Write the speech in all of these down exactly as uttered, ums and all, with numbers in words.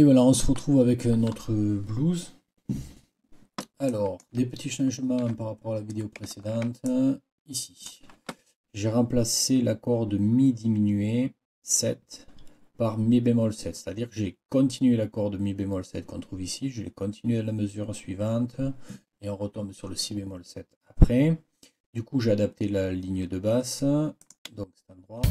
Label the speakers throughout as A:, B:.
A: Et voilà, on se retrouve avec notre blues. Alors, des petits changements par rapport à la vidéo précédente. Ici, j'ai remplacé l'accord de mi diminué sept par mi bémol sept. C'est-à-dire que j'ai continué l'accord de mi bémol sept qu'on trouve ici. Je l'ai continué à la mesure suivante. Et on retombe sur le si bémol sept après. Du coup, j'ai adapté la ligne de basse. Donc, cet endroit.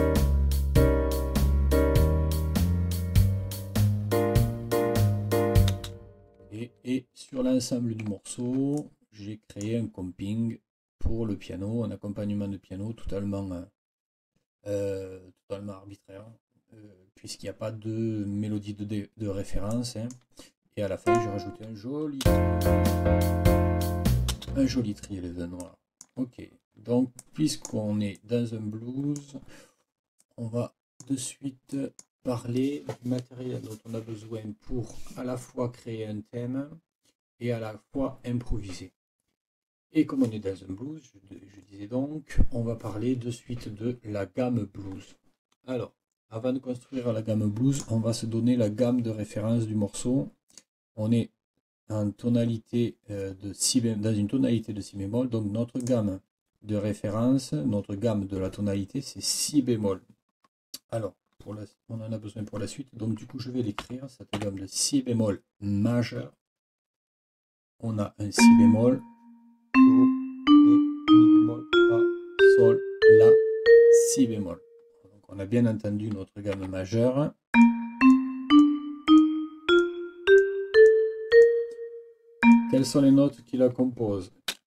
A: Et, et sur l'ensemble du morceau, j'ai créé un comping pour le piano, un accompagnement de piano totalement, euh, totalement arbitraire, euh, puisqu'il n'y a pas de mélodie de, de, de référence. Hein. Et à la fin, j'ai rajouté un joli, un joli triangle de noir. Ok, donc puisqu'on est dans un blues, on va de suite parler du matériel dont on a besoin pour à la fois créer un thème et à la fois improviser. Et comme on est dans un blues, je, je disais donc, on va parler de suite de la gamme blues. Alors, avant de construire la gamme blues, on va se donner la gamme de référence du morceau. On est en tonalité de si bémol, dans une tonalité de si bémol, donc notre gamme de référence, notre gamme de la tonalité, c'est si bémol. Alors, pour la, on en a besoin pour la suite, donc du coup je vais l'écrire, cette gamme de si bémol majeur. On a un si bémol, do, ré, mi bémol, fa, sol, la, si bémol. Donc on a bien entendu notre gamme majeure. Quelles sont les notes qui la composent?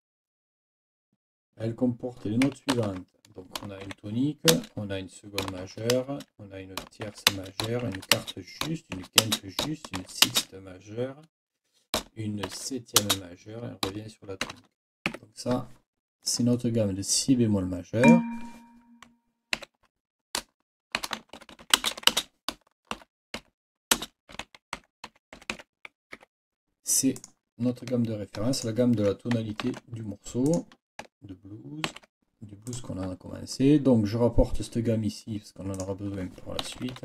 A: Elle comporte les notes suivantes. Donc on a une tonique, on a une seconde majeure, on a une tierce majeure, une quarte juste, une quinte juste, une sixte majeure, une septième majeure, et on revient sur la tonique. Donc ça, c'est notre gamme de si bémol majeur. C'est notre gamme de référence, la gamme de la tonalité du morceau de blues, du blues qu'on a commencé. Donc je rapporte cette gamme ici parce qu'on en aura besoin pour la suite.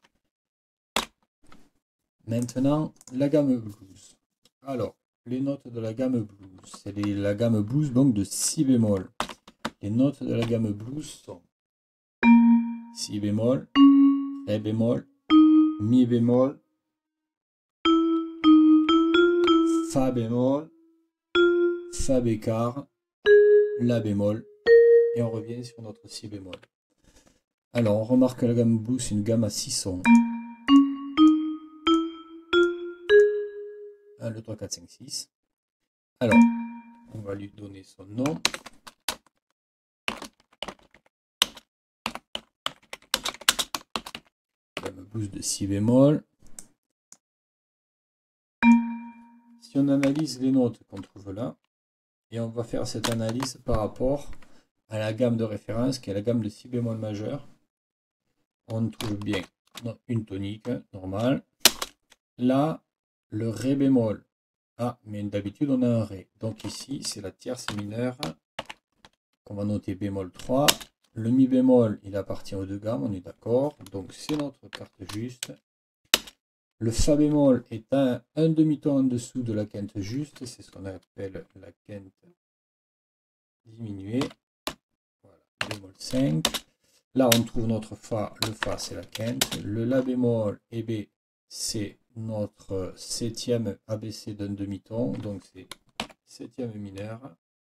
A: Maintenant, la gamme blues. Alors, les notes de la gamme blues, c'est la gamme blues donc de si bémol. Les notes de la gamme blues sont si bémol, ré bémol, mi bémol, fa bémol, fa bécart, la bémol, et on revient sur notre si bémol. Alors, on remarque que la gamme blues, c'est une gamme à six sons. un, deux, trois, quatre, cinq, six. Alors, on va lui donner son nom. Gamme blues de si bémol. Si on analyse les notes qu'on trouve là, et on va faire cette analyse par rapport à la gamme de référence qui est la gamme de si bémol majeur, on trouve bien une tonique normale. Là, le ré bémol. Ah, mais d'habitude on a un ré. Donc ici, c'est la tierce mineure qu'on va noter bémol trois. Le mi bémol, il appartient aux deux gammes, on est d'accord. Donc c'est notre carte juste. Le fa bémol est un, un demi-ton en dessous de la quinte juste. C'est ce qu'on appelle la quinte diminuée. Voilà, bémol cinq. Là, on trouve notre fa. Le fa, c'est la quinte. Le la bémol et B, c'est notre septième abaissé d'un demi-ton. Donc c'est septième mineur.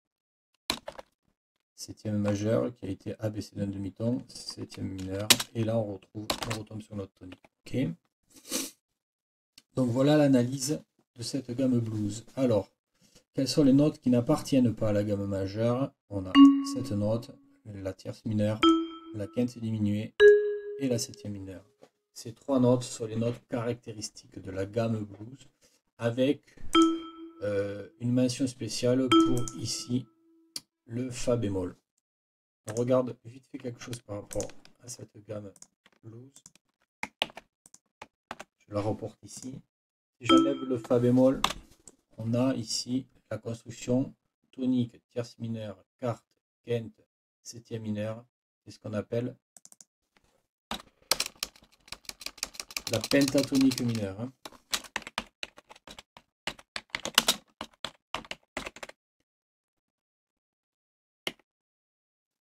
A: Septième majeur qui a été abaissé d'un demi-ton. Septième mineur. Et là, on retrouve, on retombe sur notre tonique. Ok. Donc voilà l'analyse de cette gamme blues. Alors, quelles sont les notes qui n'appartiennent pas à la gamme majeure? On a cette note, la tierce mineure, la quinte diminuée et la septième mineure. Ces trois notes sont les notes caractéristiques de la gamme blues, avec euh, une mention spéciale pour ici le fa bémol. On regarde vite fait quelque chose par rapport à cette gamme blues. Je la reporte ici. Si j'enlève le fa bémol, on a ici la construction tonique, tierce mineure, quarte, quinte, septième mineure. C'est ce qu'on appelle la pentatonique mineure. Hein.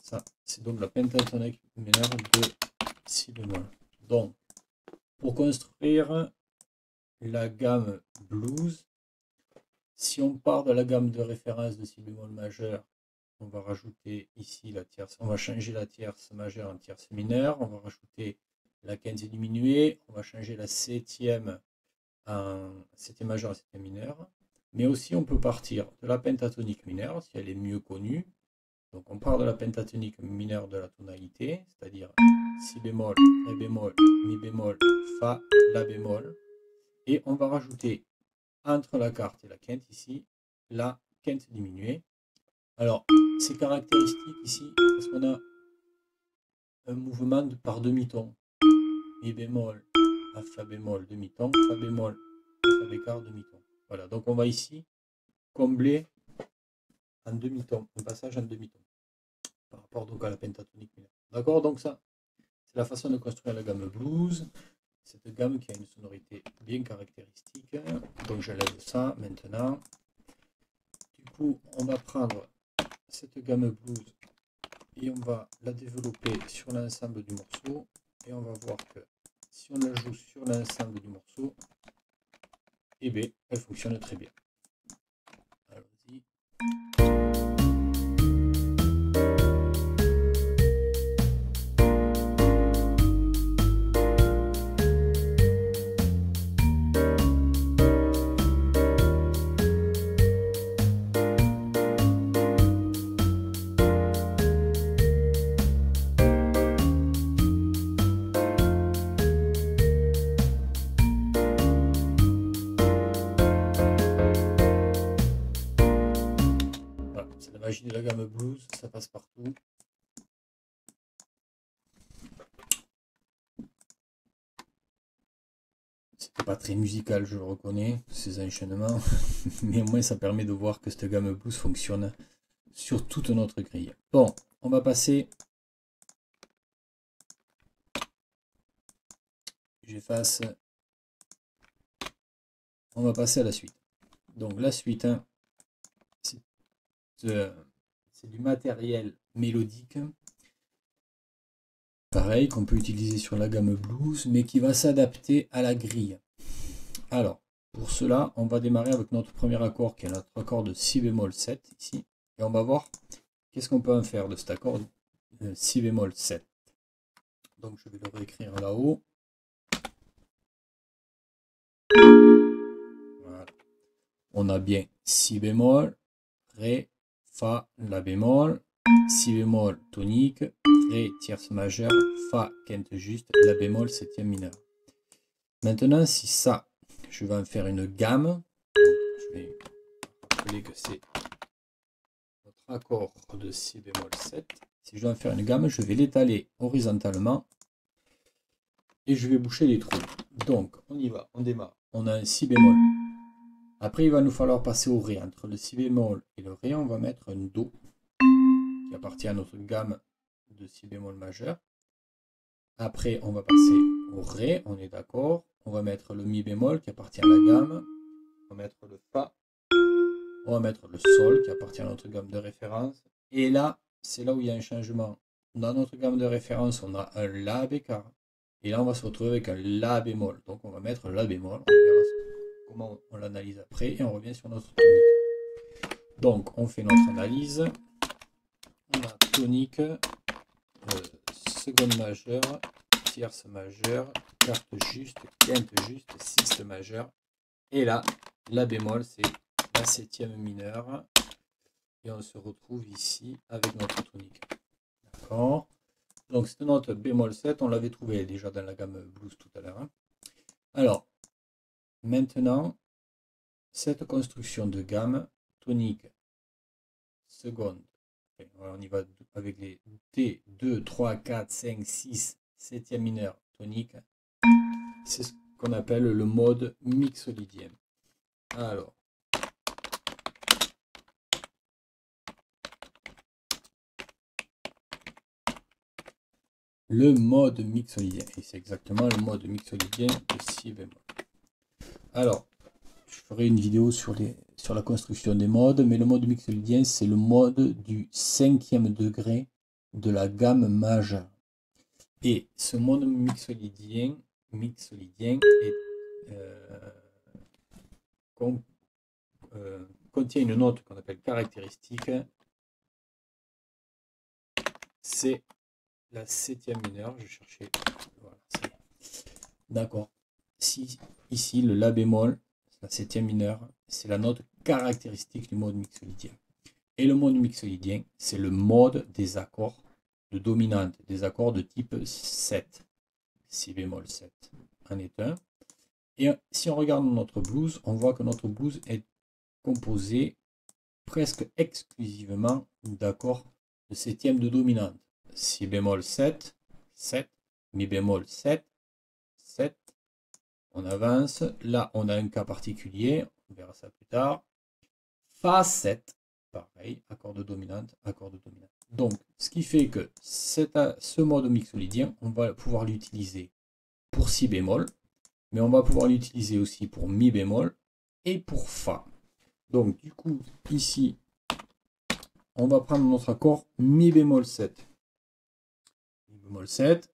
A: Ça, c'est donc la pentatonique mineure de si bémol. Donc, pour construire la gamme blues, si on part de la gamme de référence de si bémol majeur, on va rajouter ici la tierce, on va changer la tierce majeure en tierce mineure, on va rajouter la quinte diminuée, on va changer la septième en septième majeure et septième mineure, mais aussi on peut partir de la pentatonique mineure si elle est mieux connue. Donc on part de la pentatonique mineure de la tonalité, c'est-à-dire si bémol, ré bémol, mi bémol, fa, la bémol, et on va rajouter entre la quarte et la quinte ici la quinte diminuée. Alors c'est caractéristique ici parce qu'on a un mouvement de par demi-ton. Mi bémol à fa bémol demi-ton, fa bémol à fa béquart demi-ton. Voilà, donc on va ici combler en demi-ton, un passage en demi-ton par rapport donc à la pentatonique mineure. D'accord, donc ça c'est la façon de construire la gamme blues. Cette gamme qui a une sonorité bien caractéristique. Donc j'enlève ça maintenant. Du coup, on va prendre cette gamme blues et on va la développer sur l'ensemble du morceau. Et on va voir que si on la joue sur l'ensemble du morceau, eh bien, elle fonctionne très bien. Allons-y. C'est la magie de la gamme blues, ça passe partout. C'était pas très musical, je le reconnais, ces enchaînements, mais au moins ça permet de voir que cette gamme blues fonctionne sur toute notre grille. Bon, on va passer. J'efface. On va passer à la suite. Donc la suite, hein, c'est euh, du matériel mélodique. Pareil, qu'on peut utiliser sur la gamme blues, mais qui va s'adapter à la grille. Alors, pour cela, on va démarrer avec notre premier accord, qui est notre accord de si bémol sept, ici. Et on va voir qu'est-ce qu'on peut en faire de cet accord de si bémol sept. Donc, je vais le réécrire là-haut. Voilà. On a bien si bémol, ré, fa, la bémol, si bémol tonique, ré tierce majeure, fa quinte juste, la bémol septième mineur. Maintenant, si ça, je vais en faire une gamme. Je vais rappeler que c'est notre accord de si bémol sept. Si je dois en faire une gamme, je vais l'étaler horizontalement et je vais boucher les trous. Donc, on y va, on démarre. On a un si bémol. Après, il va nous falloir passer au ré. Entre le si bémol et le ré, on va mettre un do qui appartient à notre gamme de si bémol majeur. Après, on va passer au ré, on est d'accord. On va mettre le mi bémol qui appartient à la gamme. On va mettre le fa. On va mettre le sol qui appartient à notre gamme de référence. Et là, c'est là où il y a un changement. Dans notre gamme de référence, on a un la béquart. Et là, on va se retrouver avec un la bémol. Donc, on va mettre la bémol. On verra comment on l'analyse après. Et on revient sur notre tonique. Donc, on fait notre analyse. On a tonique, euh, seconde majeure, tierce majeure, quarte juste, quinte juste, sixte majeure. Et là, la bémol, c'est la septième mineure. Et on se retrouve ici avec notre tonique. D'accord. Donc, cette note bémol sept, on l'avait trouvé déjà dans la gamme blues tout à l'heure. Hein. Alors, maintenant, cette construction de gamme, tonique, seconde, okay, on y va avec les T, deux, trois, quatre, cinq, six, septième mineur tonique. C'est ce qu'on appelle le mode mixolydien. Alors, le mode mixolydien, et c'est exactement le mode mixolydien de si bémol. Alors, je ferai une vidéo sur, les, sur la construction des modes, mais le mode mixolydien, c'est le mode du cinquième degré de la gamme majeure. Et ce mode mixolydien, mixolydien est, euh, con, euh, contient une note qu'on appelle caractéristique. C'est la septième mineure. Je cherchais. Voilà, d'accord. Si, ici, le La bémol, la septième mineure, c'est la note caractéristique du mode mixolydien. Et le mode mixolydien, c'est le mode des accords de dominante, des accords de type sept. Si bémol sept en est un. Et si on regarde notre blues, on voit que notre blues est composé presque exclusivement d'accords de septième de dominante. Si bémol sept, sept, mi bémol sept, sept. On avance. Là, on a un cas particulier. On verra ça plus tard. Fa sept. Pareil, accord de dominante, accord de dominante. Donc, ce qui fait que ce mode mixolydien, on va pouvoir l'utiliser pour si bémol, mais on va pouvoir l'utiliser aussi pour mi bémol et pour fa. Donc, du coup, ici, on va prendre notre accord mi bémol sept. Mi bémol sept.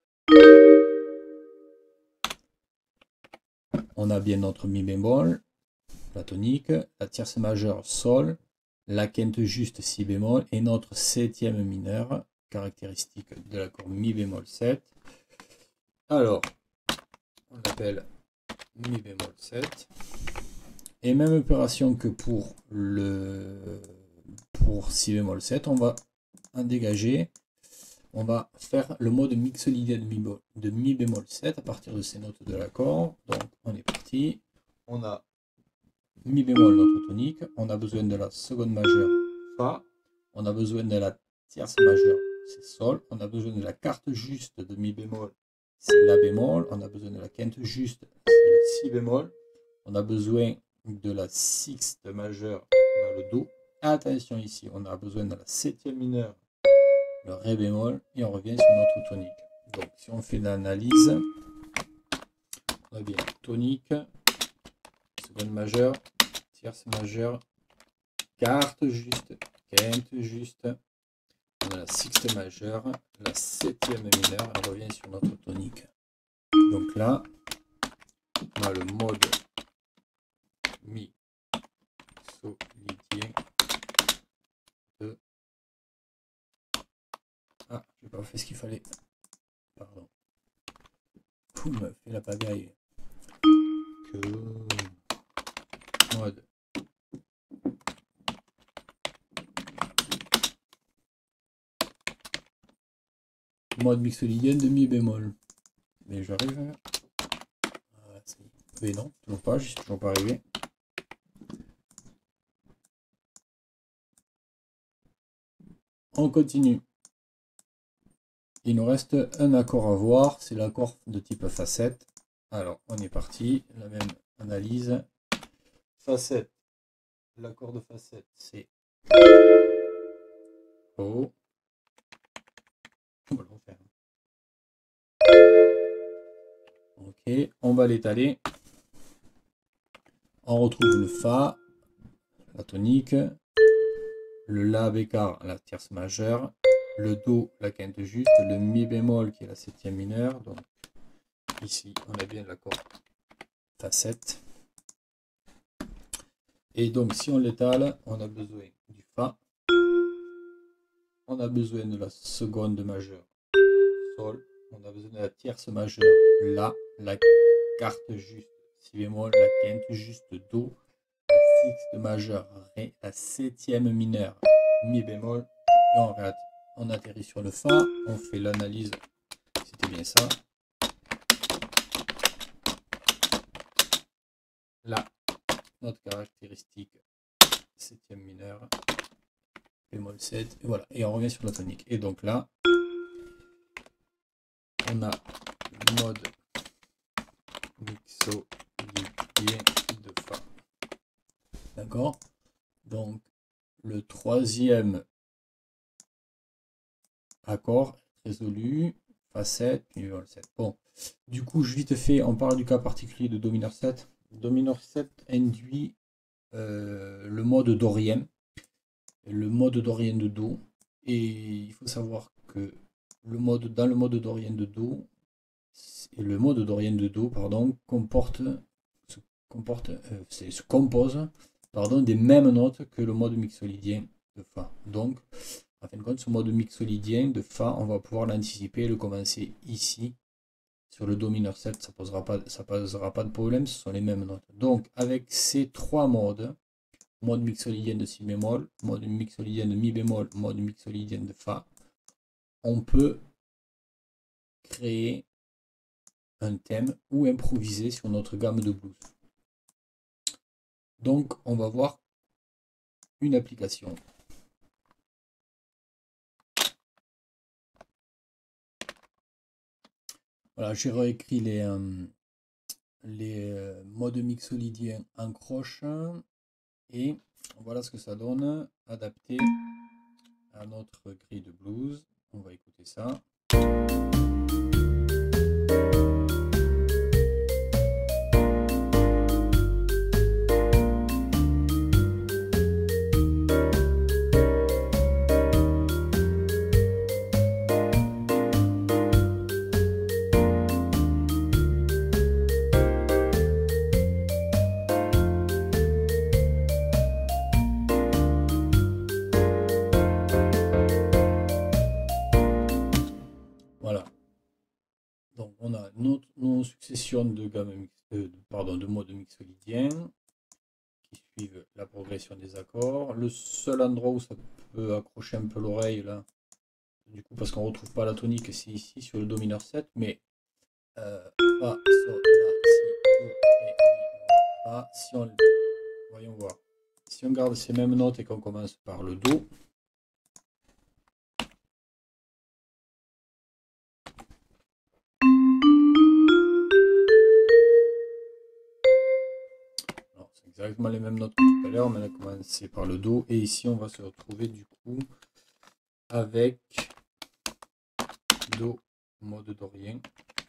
A: On a bien notre mi bémol, la tonique, la tierce majeure, sol, la quinte juste, si bémol, et notre septième mineure, caractéristique de l'accord mi bémol sept. Alors, on l'appelle mi bémol sept. Et même opération que pour le pour si bémol sept, on va en dégager. On va faire le mode mixolydien de mi, de mi bémol sept à partir de ces notes de l'accord. Donc, on est parti. On a mi bémol, notre tonique. On a besoin de la seconde majeure, fa. On a besoin de la tierce majeure, c'est sol. On a besoin de la quarte juste de mi bémol, c'est la bémol. On a besoin de la quinte juste, c'est le si bémol. On a besoin de la sixte majeure, on a le do. Attention ici, on a besoin de la septième mineure, le ré bémol, et on revient sur notre tonique. Donc si on fait l'analyse, on a bien tonique, seconde majeure, tierce majeure, quarte juste, quinte juste, on a la sixte majeure, la septième mineure, on revient sur notre tonique. Donc là, on a le mode mi solydien de... Ah, j'ai pas fait ce qu'il fallait. Pardon. Vous me fait la pagaille. Que... Mode. Mode mixolydien de mi bémol. Mais j'arrive. Ah, mais non, toujours pas, j'y suis toujours pas arrivé. On continue. Il nous reste un accord à voir, c'est l'accord de type fa sept. Alors, on est parti, la même analyse. fa sept, l'accord de fa sept, c'est O. On va le refaire. Ok, on va l'étaler. On retrouve le fa, la tonique, le la bécard, la tierce majeure, le do, la quinte juste, le mi bémol qui est la septième mineure. Donc ici, on a bien l'accord fa sept. Et donc si on l'étale, on a besoin du fa, on a besoin de la seconde majeure, sol, on a besoin de la tierce majeure, la, la quarte juste, si bémol, la quinte juste, do, la sixte majeure, ré, la septième mineure, mi bémol, et on, on atterrit sur le fa, on fait l'analyse, c'était bien ça. Là, notre caractéristique, septième mineure, bémol sept, et voilà, et on revient sur la tonique. Et donc là, on a le mode mixolydien de fa. D'accord? Donc, le troisième accord résolu, fa sept, puis bémol sept. Bon, du coup, je vite fait, on parle du cas particulier de do mineur sept. Do mineur sept induit euh, le mode dorien, le mode dorien de do, Et il faut savoir que le mode, dans le mode Dorian de Do, le mode Dorian de Do, pardon, comporte, se, comporte, euh, se compose pardon, des mêmes notes que le mode mixolydien de Fa. Donc, en fin de compte, ce mode mixolydien de Fa, on va pouvoir l'anticiper et le commencer ici. Sur le Do mineur sept, ça ne posera pas, ça posera pas de problème, ce sont les mêmes notes. Donc, avec ces trois modes, mode mixolydien de Si bémol, mode mixolydien de Mi bémol, mode mixolydien de Fa, on peut créer un thème ou improviser sur notre gamme de blues. Donc, on va voir une application. Voilà, j'ai réécrit les, euh, les euh, modes mixolydiens en croche et voilà ce que ça donne, adapté à notre grille de blues. On va écouter ça. Voilà. Donc on a nos, nos successions de gamme mix, euh, pardon, de modes mixolydiens qui suivent la progression des accords. Le seul endroit où ça peut accrocher un peu l'oreille là, du coup parce qu'on ne retrouve pas la tonique, c'est ici sur le Do mineur sept, mais euh, Fa, Sol, La, Si, Do, Ré, Mi, Fa. Si on, voyons voir. Si on garde ces mêmes notes et qu'on commence par le Do, c'est exactement les mêmes notes que tout à l'heure, mais on a commencé par le Do, et ici on va se retrouver du coup avec Do, mode dorien.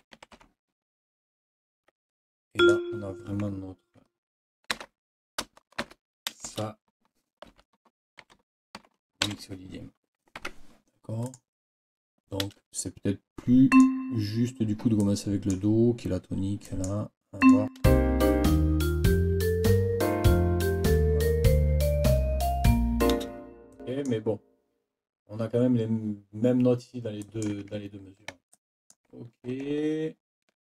A: Et là, on a vraiment notre Fa mixolydien. D'accord. Donc, c'est peut-être plus juste du coup de commencer avec le Do, qui est la tonique là. On va voir. Ok, mais bon, on a quand même les mêmes notes ici dans les deux, dans les deux mesures. Ok.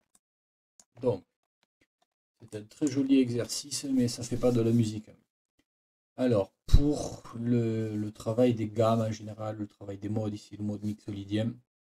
A: Donc, c'est un très joli exercice, mais ça ne fait pas de la musique. Alors, pour le, le travail des gammes en général, le travail des modes, ici le mode mixolydien,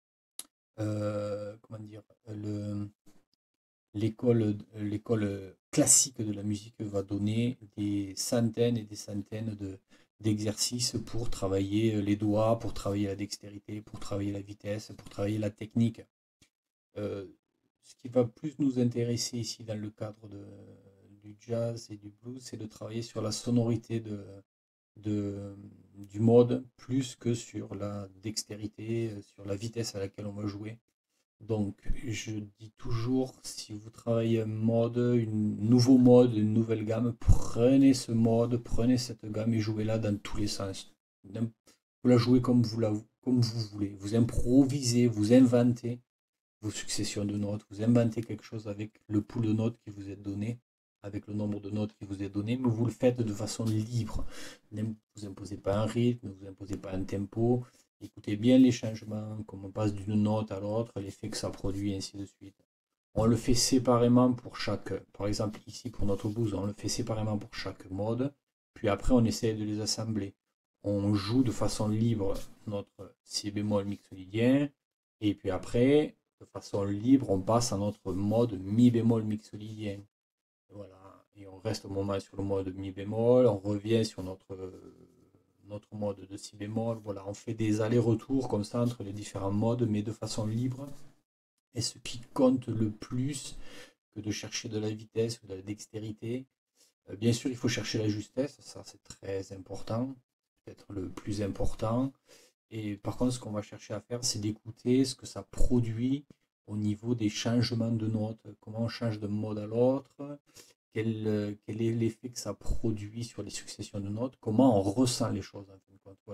A: euh, comment dire, le, l'école, l'école classique de la musique va donner des centaines et des centaines de, d'exercices pour travailler les doigts, pour travailler la dextérité, pour travailler la vitesse, pour travailler la technique. Euh, ce qui va plus nous intéresser ici dans le cadre de, du jazz et du blues, c'est de travailler sur la sonorité de, de, du mode plus que sur la dextérité, sur la vitesse à laquelle on va jouer. Donc je dis toujours, si vous travaillez un mode, un nouveau mode, une nouvelle gamme, prenez ce mode, prenez cette gamme et jouez-la dans tous les sens. Vous la jouez comme vous, la, comme vous voulez. Vous improvisez, vous inventez vos successions de notes, vous inventez quelque chose avec le pool de notes qui vous est donné, avec le nombre de notes qui vous est donné, mais vous le faites de façon libre. Vous imposez pas un rythme, vous imposez pas un tempo. Écoutez bien les changements, comme on passe d'une note à l'autre, l'effet que ça produit, ainsi de suite. On le fait séparément pour chaque, par exemple ici pour notre blues, on le fait séparément pour chaque mode, puis après on essaie de les assembler. On joue de façon libre notre Si bémol mixolydien, et puis après, de façon libre, on passe à notre mode Mi bémol mixolydien. Voilà, et on reste au moment sur le mode Mi bémol, on revient sur notre, notre mode de Si bémol. Voilà, on fait des allers-retours comme ça entre les différents modes, mais de façon libre. Et ce qui compte le plus que de chercher de la vitesse ou de la dextérité, euh, bien sûr, il faut chercher la justesse, ça c'est très important, peut-être le plus important. Et par contre, ce qu'on va chercher à faire, c'est d'écouter ce que ça produit au niveau des changements de notes, comment on change d'un mode à l'autre, quel, quel est l'effet que ça produit sur les successions de notes, comment on ressent les choses en fin de compte. Voilà.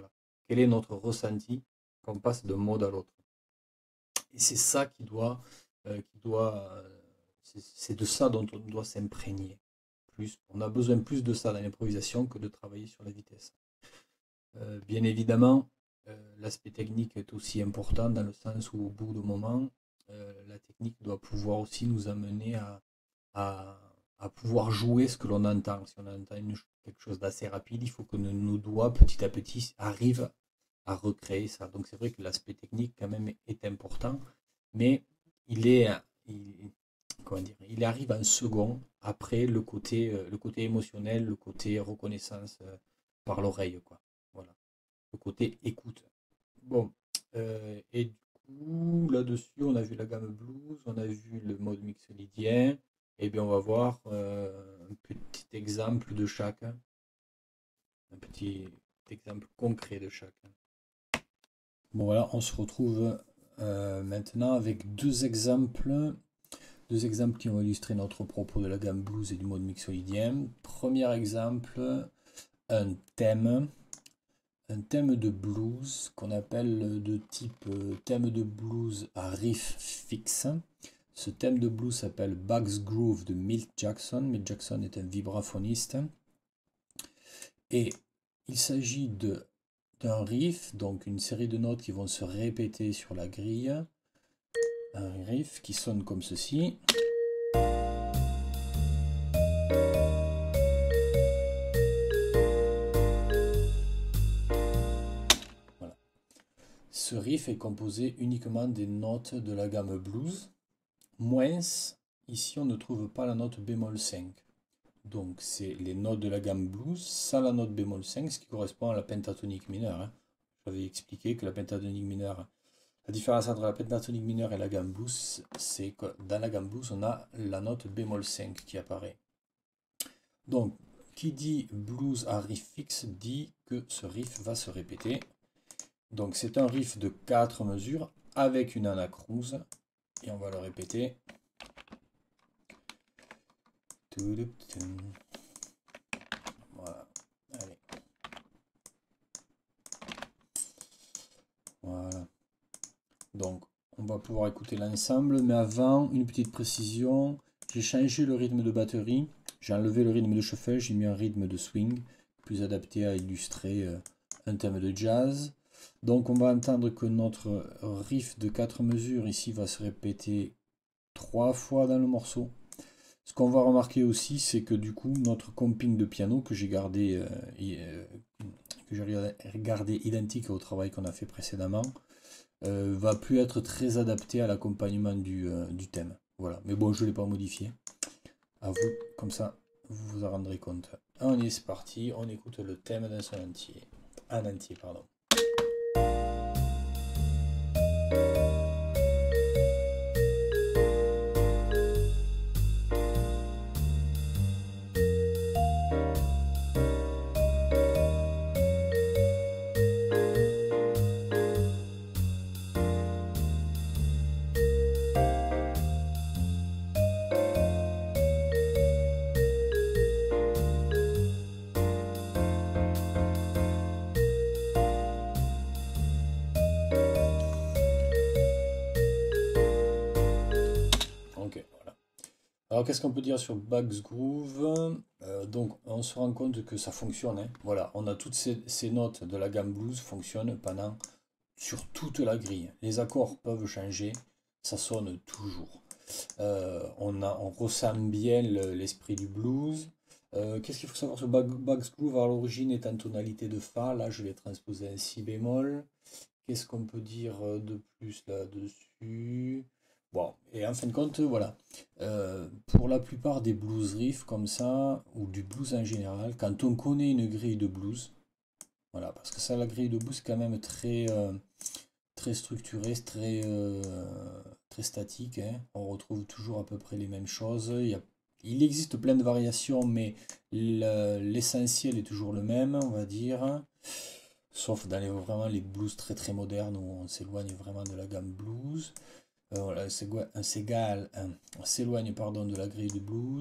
A: quel est notre ressenti quand on passe d'un mode à l'autre. Et c'est ça qui doit, euh, qui doit, euh, c'est de ça dont on doit s'imprégner. Plus, on a besoin plus de ça dans l'improvisation que de travailler sur la vitesse. Euh, bien évidemment, euh, l'aspect technique est aussi important dans le sens où au bout d'un moment, euh, la technique doit pouvoir aussi nous amener à, à, à pouvoir jouer ce que l'on entend. Si on entend une, quelque chose d'assez rapide, il faut que nos, nos doigts petit à petit arrivent à recréer ça. Donc c'est vrai que l'aspect technique quand même est important, mais il est, il, comment dire, il arrive en second après le côté, euh, le côté émotionnel, le côté reconnaissance euh, par l'oreille, quoi. Voilà, le côté écoute. Bon, euh, et du coup, là-dessus, on a vu la gamme blues, on a vu le mode mixolydien, et bien on va voir euh, un petit exemple de chacun, un petit exemple concret de chacun. Bon voilà, on se retrouve euh, maintenant avec deux exemples, deux exemples qui vont illustrer notre propos de la gamme blues et du mode mixolydien. Premier exemple, un thème, un thème de blues qu'on appelle de type thème de blues à riff fixe. Ce thème de blues s'appelle Bugs Groove de Milt Jackson. Milt Jackson est un vibraphoniste. Et il s'agit de d'un riff, donc une série de notes qui vont se répéter sur la grille. Un riff qui sonne comme ceci. Voilà. Ce riff est composé uniquement des notes de la gamme blues. Moins, ici on ne trouve pas la note bémol cinq. Donc c'est les notes de la gamme blues, ça la note bémol cinq, ce qui correspond à la pentatonique mineure. Hein. J'avais expliqué que la pentatonique mineure, la différence entre la pentatonique mineure et la gamme blues, c'est que dans la gamme blues, on a la note bémol cinq qui apparaît. Donc, qui dit blues à riff fixe dit que ce riff va se répéter. Donc c'est un riff de quatre mesures avec une anacrouse, et on va le répéter. Voilà, allez. Voilà. Donc, on va pouvoir écouter l'ensemble, mais avant, une petite précision. J'ai changé le rythme de batterie. J'ai enlevé le rythme de shuffle, j'ai mis un rythme de swing, plus adapté à illustrer euh, un thème de jazz. Donc, on va entendre que notre riff de quatre mesures ici va se répéter trois fois dans le morceau. Ce qu'on va remarquer aussi, c'est que du coup, notre comping de piano que j'ai gardé, euh, euh, que j'ai gardé identique au travail qu'on a fait précédemment, euh, va plus être très adapté à l'accompagnement du, euh, du thème. Voilà. Mais bon, je ne l'ai pas modifié. À vous, comme ça, vous vous en rendrez compte. On est, c'est parti, on écoute le thème dans son entier. En entier, pardon. Alors qu'est-ce qu'on peut dire sur Bugs Groove? euh, Donc on se rend compte que ça fonctionne. Hein. Voilà, on a toutes ces, ces notes de la gamme blues fonctionnent pendant sur toute la grille. Les accords peuvent changer, ça sonne toujours. Euh, on, a, on ressent bien l'esprit du blues. Euh, Qu'est-ce qu'il faut savoir sur Bugs Groove? À l'origine est en tonalité de Fa. Là je l'ai transposé en Si bémol. Qu'est-ce qu'on peut dire de plus là-dessus? Bon, et en fin de compte, voilà. Euh, pour la plupart des blues riffs comme ça, ou du blues en général, quand on connaît une grille de blues, voilà, parce que ça, la grille de blues, c'est quand même très, euh, très structurée, très, euh, très statique. Hein. On retrouve toujours à peu près les mêmes choses. Il y a, il existe plein de variations, mais l'essentiel est toujours le même, on va dire. Sauf dans les, vraiment les blues très très modernes où on s'éloigne vraiment de la gamme blues. Euh, voilà, on s'éloigne pardon, de la grille de blues.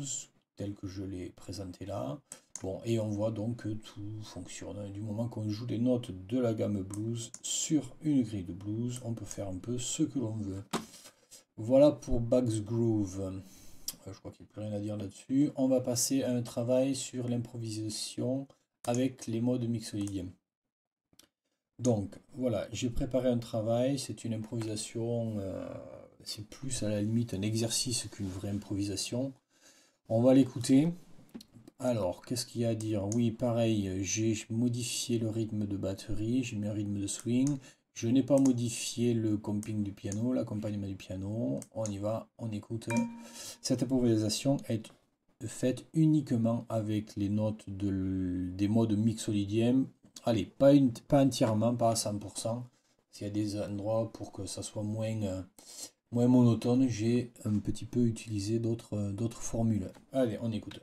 A: tel que je l'ai présenté là. Bon, et on voit donc que tout fonctionne. Du moment qu'on joue les notes de la gamme blues sur une grille de blues, on peut faire un peu ce que l'on veut. Voilà pour Bugs Groove. Je crois qu'il n'y a plus rien à dire là-dessus. On va passer à un travail sur l'improvisation avec les modes mixolydiens. Donc voilà, j'ai préparé un travail, c'est une improvisation, euh, c'est plus à la limite un exercice qu'une vraie improvisation. On va l'écouter. Alors, qu'est-ce qu'il y a à dire? Oui, pareil, j'ai modifié le rythme de batterie, j'ai mis un rythme de swing. Je n'ai pas modifié le comping du piano, l'accompagnement du piano. On y va, on écoute. Cette improvisation est faite uniquement avec les notes de, des modes mixolydiens. Allez, pas, une, pas entièrement, pas à cent pour cent. S'il y a des endroits pour que ça soit moins, euh, moins monotone, j'ai un petit peu utilisé d'autres euh, d'autres formules. Allez, on écoute.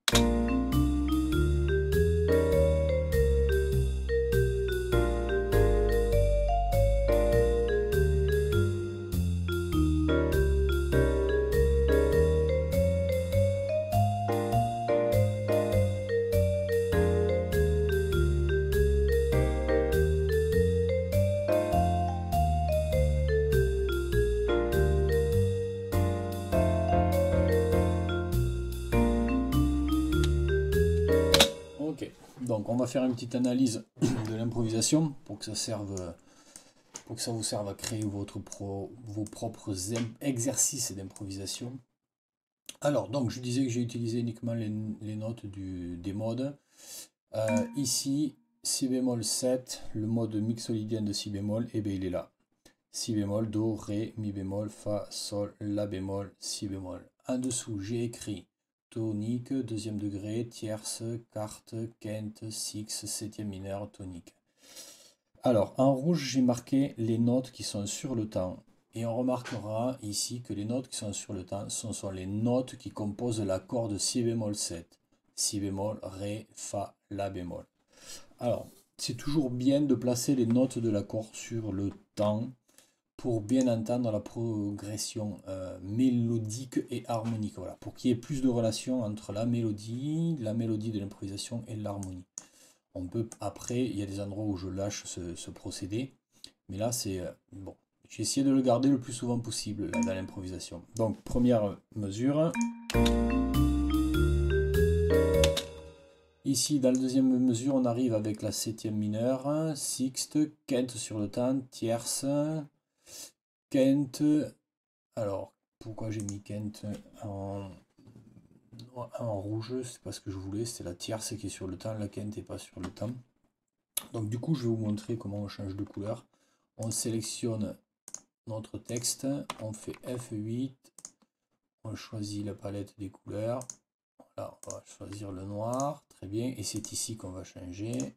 A: Donc on va faire une petite analyse de l'improvisation pour que ça serve, pour que ça vous serve à créer votre pro, vos propres exercices d'improvisation. Alors donc je disais que j'ai utilisé uniquement les, les notes du, des modes. Euh, ici si bémol sept, le mode mixolydien de si bémol, et bien il est là. Si bémol, do, ré, mi bémol, fa, sol, la bémol, si bémol. En dessous j'ai écrit tonique, deuxième degré, tierce, quarte, quinte, sixte, septième mineur, tonique. Alors, en rouge, j'ai marqué les notes qui sont sur le temps. Et on remarquera ici que les notes qui sont sur le temps, ce sont les notes qui composent l'accord de si bémol sept. Si bémol, ré, fa, la bémol. Alors, c'est toujours bien de placer les notes de l'accord sur le temps pour bien entendre la progression euh, mélodique et harmonique. Voilà, pour qu'il y ait plus de relation entre la mélodie, la mélodie de l'improvisation et l'harmonie. On peut, après, il y a des endroits où je lâche ce, ce procédé, mais là, c'est euh, bon. J'ai essayé de le garder le plus souvent possible là, dans l'improvisation. Donc, première mesure. Ici, dans la deuxième mesure, on arrive avec la septième mineure, sixte, quinte sur le temps, tierce, quinte. Alors, pourquoi j'ai mis quinte en, en rouge? C'est parce que je voulais, c'est la tierce qui est sur le temps, la quinte n'est pas sur le temps. Donc, du coup, je vais vous montrer comment on change de couleur. On sélectionne notre texte, on fait F huit, on choisit la palette des couleurs. Voilà, on va choisir le noir, très bien, et c'est ici qu'on va changer.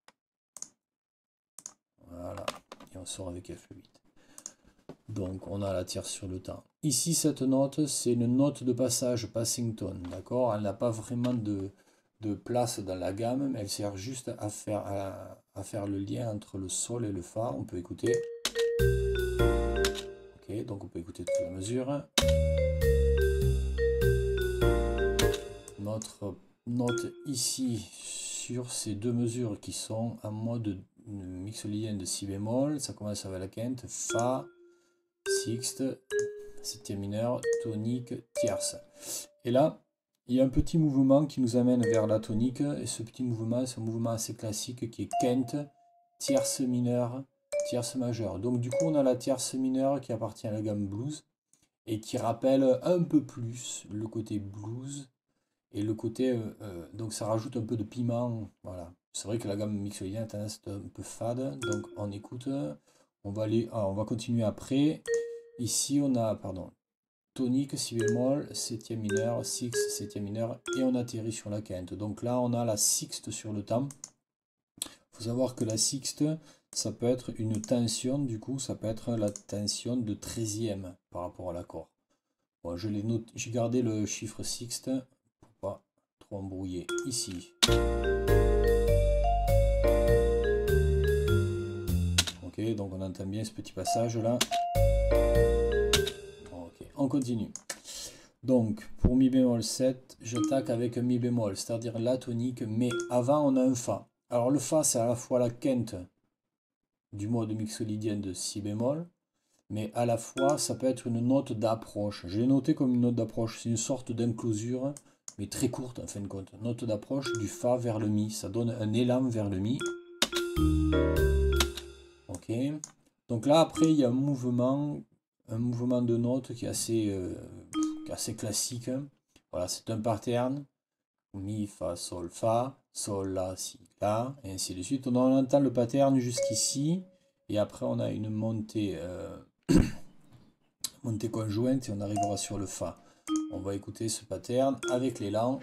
A: Voilà, et on sort avec F huit. Donc on a la tierce sur le temps. Ici, cette note, c'est une note de passage passing tone, d'accord? Elle n'a pas vraiment de, de place dans la gamme, mais elle sert juste à faire, à, à faire le lien entre le sol et le fa. On peut écouter. Ok, donc on peut écouter toute la mesure. Notre note ici sur ces deux mesures qui sont en mode mixolydien de si bémol, ça commence avec la quinte, fa, sixte, septième mineur, tonique, tierce. Et là, il y a un petit mouvement qui nous amène vers la tonique, et ce petit mouvement, c'est un mouvement assez classique qui est quinte, tierce mineure, tierce majeure. Donc du coup, on a la tierce mineure qui appartient à la gamme blues, et qui rappelle un peu plus le côté blues, et le côté, euh, euh, donc ça rajoute un peu de piment, voilà. C'est vrai que la gamme mixolydienne a tendance à être un peu fade, donc on écoute, on va aller, ah, on va continuer après. Ici on a, pardon, tonique, si bémol, septième mineur, sixte, septième mineur, et on atterrit sur la quinte. Donc là on a la sixte sur le temps. Il faut savoir que la sixte, ça peut être une tension, du coup ça peut être la tension de treizième par rapport à l'accord. Bon, je l'ai noté, j'ai gardé le chiffre sixte. Pas trop embrouillé ici. Ok, donc on entend bien ce petit passage là. Ok, on continue. Donc, pour mi bémol sept, j'attaque avec un mi bémol, c'est-à-dire la tonique, mais avant on a un fa. Alors le fa, c'est à la fois la quinte du mode mixolydien de si bémol, mais à la fois, ça peut être une note d'approche. Je l'ai noté comme une note d'approche, c'est une sorte d'inclosure, mais très courte en fin de compte. Note d'approche du fa vers le mi, ça donne un élan vers le mi. Ok. Donc là, après, il y a un mouvement, un mouvement de notes qui est assez... Euh, assez classique. Voilà, c'est un pattern. Mi, fa, sol, fa, sol, la, si, la, et ainsi de suite. On entend le pattern jusqu'ici, et après on a une montée, euh, montée conjointe, et on arrivera sur le fa. On va écouter ce pattern avec l'élan.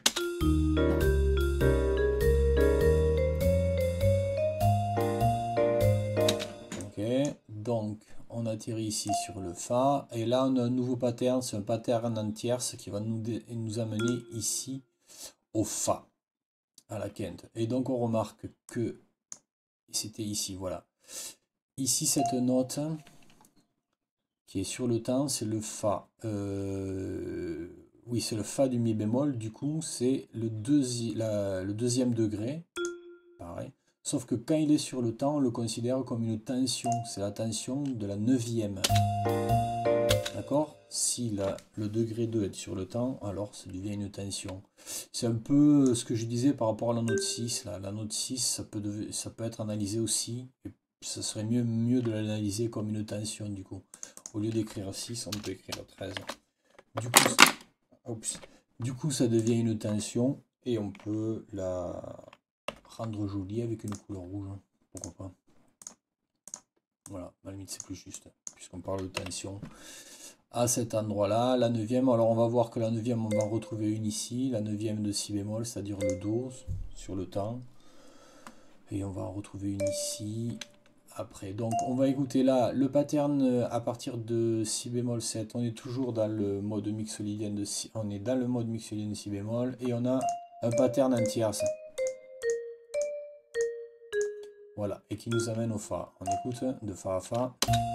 A: Ok, donc on atterrit ici sur le fa, et là on a un nouveau pattern, c'est un pattern en tierce qui va nous, nous amener ici au fa, à la quinte. Et donc on remarque que c'était ici, voilà. Ici cette note qui est sur le temps, c'est le fa. Euh, oui, c'est le fa du mi bémol, du coup c'est le, deuxi la, le deuxième degré, pareil. Sauf que quand il est sur le temps, on le considère comme une tension. C'est la tension de la neuvième. D'accord? Si la, le degré deux est sur le temps, alors ça devient une tension. C'est un peu ce que je disais par rapport à la note six. Là. La note six, ça peut, ça peut être analysé aussi. Et ça serait mieux, mieux de l'analyser comme une tension du coup. Au lieu d'écrire six, on peut écrire treize. Du coup, oups, du coup, ça devient une tension et on peut la rendre jolie avec une couleur rouge. Pourquoi pas? Voilà, à la limite c'est plus juste, puisqu'on parle de tension. À cet endroit-là, la neuvième, alors on va voir que la neuvième, on va en retrouver une ici, la neuvième de si bémol, c'est-à-dire le do sur le temps. Et on va en retrouver une ici, après. Donc on va écouter là le pattern à partir de si bémol sept. On est toujours dans le mode mixolydien de si, on est dans le mode mixolydien de si bémol, et on a un pattern en tierce. Voilà, et qui nous amène au fa. On écoute de fa à fa.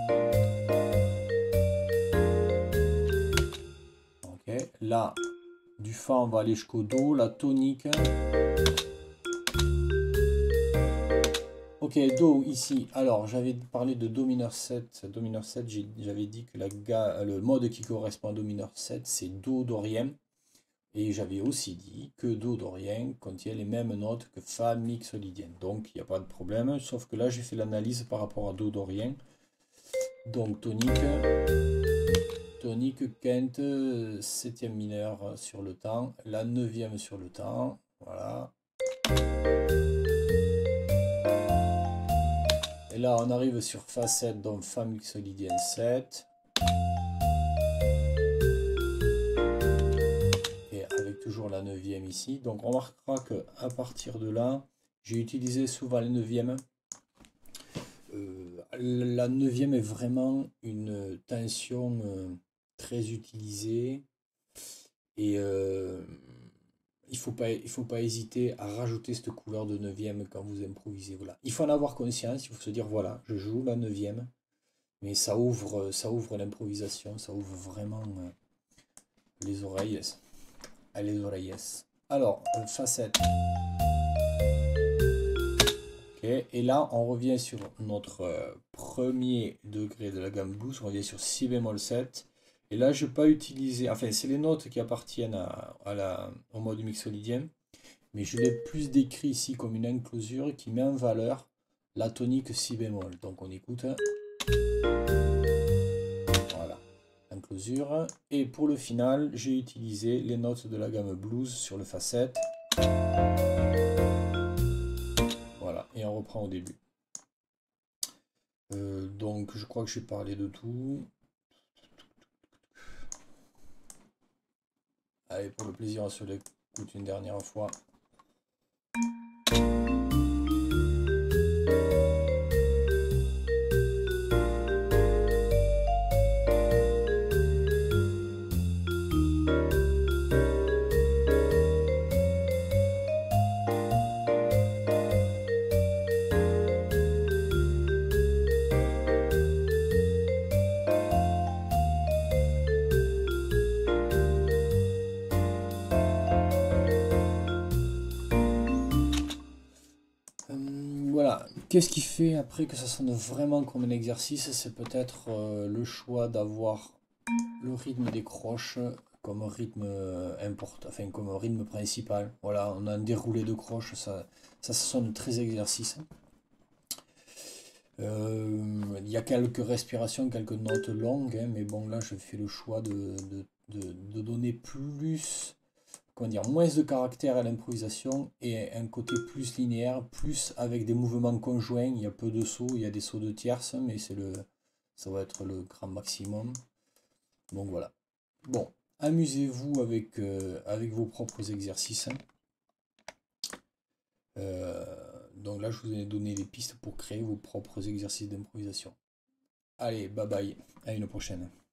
A: Ok, là, du fa, on va aller jusqu'au do, la tonique. Ok, do ici. Alors, j'avais parlé de do mineur sept. Do mineur sept, j'avais dit que la ga, le mode qui correspond à do mineur sept, c'est do dorien. Et j'avais aussi dit que do dorien contient les mêmes notes que fa mixolydien. Donc, il n'y a pas de problème. Sauf que là, j'ai fait l'analyse par rapport à do dorien. Donc, tonique. Tonique, quinte, septième mineur sur le temps. La neuvième sur le temps. Voilà. Et là, on arrive sur fa sept, donc fa mixolydien sept. Toujours la neuvième ici. Donc on remarquera que à partir de là, j'ai utilisé souvent la neuvième. Euh, la neuvième est vraiment une tension euh, très utilisée. Et euh, il ne faut pas, il faut pas hésiter à rajouter cette couleur de neuvième quand vous improvisez. Voilà. Il faut en avoir conscience, il faut se dire voilà, je joue la neuvième. Mais ça ouvre, ça ouvre l'improvisation, ça ouvre vraiment euh, les oreilles. Les oreilles. Alors, fa sept. Okay. Et là, on revient sur notre euh, premier degré de la gamme blues. On revient sur si bémol sept. Et là, je n'ai pas utilisé... Enfin, c'est les notes qui appartiennent à, à la, au mode mixolydien. Mais je l'ai plus décrit ici comme une inclosure qui met en valeur la tonique si bémol. Donc, on écoute... Closure. Et pour le final, j'ai utilisé les notes de la gamme blues sur le fa sept. Voilà, et on reprend au début. Euh, donc, je crois que j'ai parlé de tout. Allez, pour le plaisir, on se l'écoute une dernière fois. qu'est-ce qui fait après que ça sonne vraiment comme un exercice? C'est peut-être euh, le choix d'avoir le rythme des croches comme rythme euh, important, enfin comme rythme principal. Voilà, on a un déroulé de croches, ça, ça sonne très exercice. Euh, il y a quelques respirations, quelques notes longues, hein, mais bon là je fais le choix de, de, de, de donner plus, comment dire, moins de caractère à l'improvisation et un côté plus linéaire, plus avec des mouvements conjoints. Il y a peu de sauts, il y a des sauts de tierces, mais c'est le, ça va être le grand maximum. Donc voilà. Bon, amusez-vous avec, euh, avec vos propres exercices. Euh, donc là, je vous ai donné des pistes pour créer vos propres exercices d'improvisation. Allez, bye bye, à une prochaine.